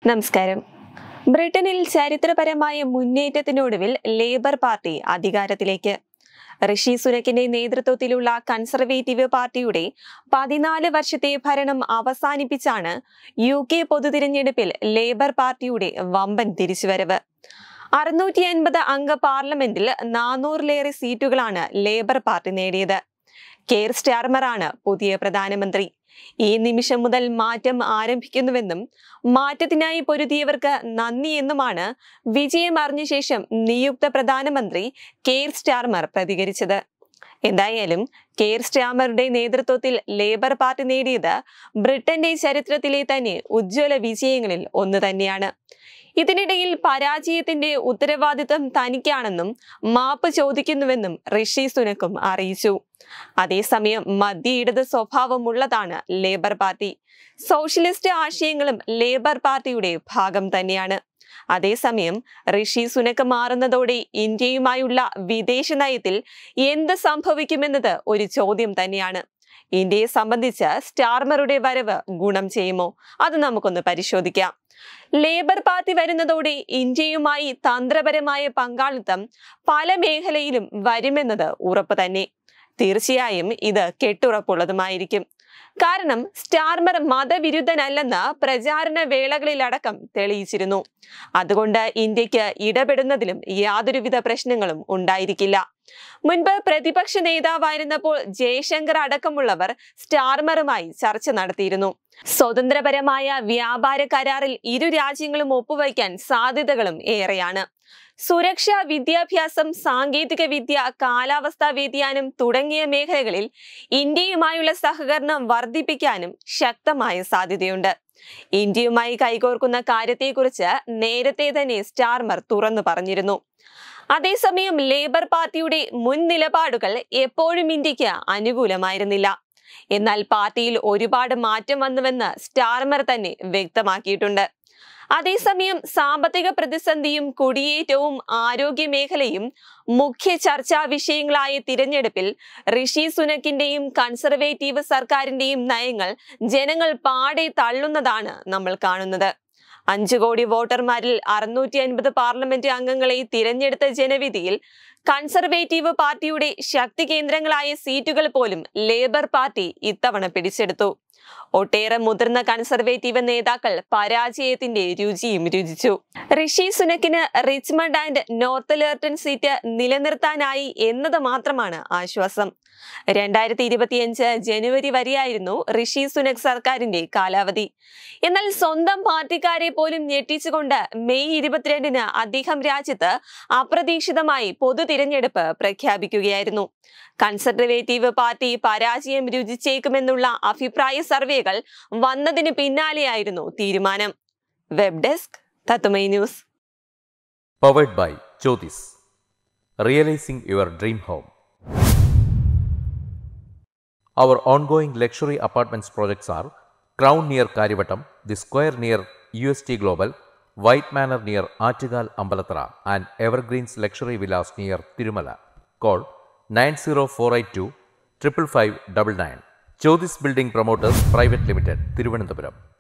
നമസ്കാരം. ബ്രിട്ടനിൽ ചരിത്രപരമായ മുന്നേറ്റത്തിനൊടുവിൽ ലേബർ പാർട്ടി അധികാരത്തിലേക്ക്. ഋഷി സുനക്കിന്റെ നേതൃത്വത്തിലുള്ള കൺസർവേറ്റീവ് പാർട്ടിയുടെ 14 വർഷത്തെ ഭരണം അവസാനിപ്പിച്ചാണ് UK പൊതുതിരഞ്ഞെടുപ്പിൽ ലേബർ പാർട്ടിയുടെ വമ്പൻ തിരിച്ചുവരവ്. 650 അംഗ പാർലമെന്റിൽ 400-ലേറെ സീറ്റുകളാണ് ലേബർ പാർട്ടി നേടിയത്. കെയർ സ്റ്റാർമറാണ് പുതിയ പ്രധാനമന്ത്രി. ഈ നിമിഷം മുതൽ മാറ്റം ആരംഭിക്കുന്നുവെന്നും മാറ്റത്തിനായി പൊരുതിയവർക്ക് നന്ദി എന്നുമാണ് വിജയം അറിഞ്ഞ ശേഷം നിയുക്ത പ്രധാനമന്ത്രി കെയർ സ്റ്റാർമർ പ്രതികരിച്ചത്. എന്തായാലും കെയർ സ്റ്റാർമറുടെ നേതൃത്വത്തിൽ ലേബർ പാർട്ടി നേടിയത് ബ്രിട്ടന്റെ ചരിത്രത്തിലെ തന്നെ ഉജ്ജ്വല വിജയങ്ങളിൽ ഒന്ന് തന്നെയാണ്. ഇതിനിടയിൽ പരാജയത്തിന്റെ ഉത്തരവാദിത്തം തനിക്കാണെന്നും മാപ്പ് ചോദിക്കുന്നുവെന്നും ഋഷി സുനക്കും അറിയിച്ചു. അതേസമയം മധ്യ ഇടത് സ്വഭാവമുള്ളതാണ് ലേബർ പാർട്ടി. സോഷ്യലിസ്റ്റ് ആശയങ്ങളും ലേബർ പാർട്ടിയുടെ ഭാഗം തന്നെയാണ്. അതേസമയം ഋഷി സുനക്ക് മാറുന്നതോടെ ഇന്ത്യയുമായുള്ള വിദേശ നയത്തിൽ എന്ത് സംഭവിക്കുമെന്നത് ഒരു ചോദ്യം തന്നെയാണ്. ഇന്ത്യയെ സംബന്ധിച്ച് സ്റ്റാർമറുടെ വരവ് ഗുണം ചെയ്യുമോ? അത് നമുക്കൊന്ന് പരിശോധിക്കാം. ലേബർ പാർട്ടി വരുന്നതോടെ ഇന്ത്യയുമായി തന്ത്രപരമായ പങ്കാളിത്തം പല മേഖലയിലും വരുമെന്നത് ഉറപ്പ് തന്നെ. തീർച്ചയായും ഇത് കെട്ടുറപ്പുള്ളതുമായിരിക്കും. കാരണം സ്റ്റാർമർ മതവിരുദ്ധനല്ലെന്ന് പ്രചാരണ വേളകളിലടക്കം തെളിയിച്ചിരുന്നു. അതുകൊണ്ട് ഇന്ത്യക്ക് ഇടപെടുന്നതിലും യാതൊരുവിധ പ്രശ്നങ്ങളും ഉണ്ടായിരിക്കില്ല. മുൻപ് പ്രതിപക്ഷ നേതാവായിരുന്നപ്പോൾ ജയശങ്കർ അടക്കമുള്ളവർ സ്റ്റാർമറുമായി ചർച്ച നടത്തിയിരുന്നു. സ്വതന്ത്രപരമായ വ്യാപാര കരാറിൽ ഇരു രാജ്യങ്ങളും ഒപ്പുവയ്ക്കാൻ സാധ്യതകളും ഏറെയാണ്. സുരക്ഷ, വിദ്യാഭ്യാസം, സാങ്കേതിക വിദ്യ, കാലാവസ്ഥാ വ്യതിയാനം തുടങ്ങിയ മേഖലകളിൽ ഇന്ത്യയുമായുള്ള സഹകരണം വർദ്ധിപ്പിക്കാനും ശക്തമായ സാധ്യതയുണ്ട്. ഇന്ത്യയുമായി കൈകോർക്കുന്ന കാര്യത്തെക്കുറിച്ച് നേരത്തെ തന്നെ സ്റ്റാർമർ തുറന്നു പറഞ്ഞിരുന്നു. അതേസമയം ലേബർ പാർട്ടിയുടെ മുൻ നിലപാടുകൾ എപ്പോഴും ഇന്ത്യക്ക് അനുകൂലമായിരുന്നില്ല. എന്നാൽ പാർട്ടിയിൽ ഒരുപാട് മാറ്റം വന്നുവെന്ന് സ്റ്റാർമർ തന്നെ വ്യക്തമാക്കിയിട്ടുണ്ട്. അതേസമയം സാമ്പത്തിക പ്രതിസന്ധിയും കുടിയേറ്റവും ആരോഗ്യ മേഖലയും മുഖ്യ ചർച്ചാ വിഷയങ്ങളായ തിരഞ്ഞെടുപ്പിൽ ഋഷി സുനക്കിന്റെയും കൺസർവേറ്റീവ് സർക്കാരിന്റെയും നയങ്ങൾ ജനങ്ങൾ പാടെ തള്ളുന്നതാണ് നമ്മൾ കാണുന്നത്. 5 കോടി വോട്ടർമാരിൽ 650 പാർലമെന്റ് അംഗങ്ങളെ തിരഞ്ഞെടുത്ത ജനവിധിയിൽ കൺസർവേറ്റീവ് പാർട്ടിയുടെ ശക്തി കേന്ദ്രങ്ങളായ സീറ്റുകൾ പോലും ലേബർ പാർട്ടി ഇത്തവണ പിടിച്ചെടുത്തു. ഒട്ടേറെ മുതിർന്ന കൺസർവേറ്റീവ് നേതാക്കൾ പരാജയത്തിന്റെ രുചിയും രുചിച്ചു. ഋഷി സുനക്കിന് റിച്ച്മണ്ട് ആൻഡ് നോർത്തലേർട്ടൺ സീറ്റ് നിലനിർത്താനായി എന്നത് മാത്രമാണ് ആശ്വാസം. 2025 ജനുവരി വരെയായിരുന്നു ഋഷി സുനക് സർക്കാരിന്റെ കാലാവധി. എന്നാൽ സ്വന്തം പാർട്ടിക്കാരെ പോലും ഞെട്ടിച്ചുകൊണ്ട് മെയ് 22-ന് അദ്ദേഹം രാജ്യത്ത് അപ്രതീക്ഷിതമായി പൊതു തിരഞ്ഞെടുപ്പ് പ്രഖ്യാപിക്കുകയായിരുന്നു. കൺസർവേറ്റീവ് പാർട്ടി പരാജയം രുചിച്ചേക്കുമെന്നുള്ള അഭിപ്രായ സർവേകൾ വന്നതിന് പിന്നാലെയായിരുന്നു തീരുമാനം. വെബ് ഡെസ്ക് തത്തുമൈ news. Powered by Jyothis. Realising your dream home. Our ongoing luxury apartments projects are Crown near Karivattam, The Square near UST Global, White Manor near Aattugal Ambalathara, and Evergreens Luxury Villas near Tirumala. Call 90482 55599. Jyothis Building Promoters Private Limited, Thiruvananthapuram.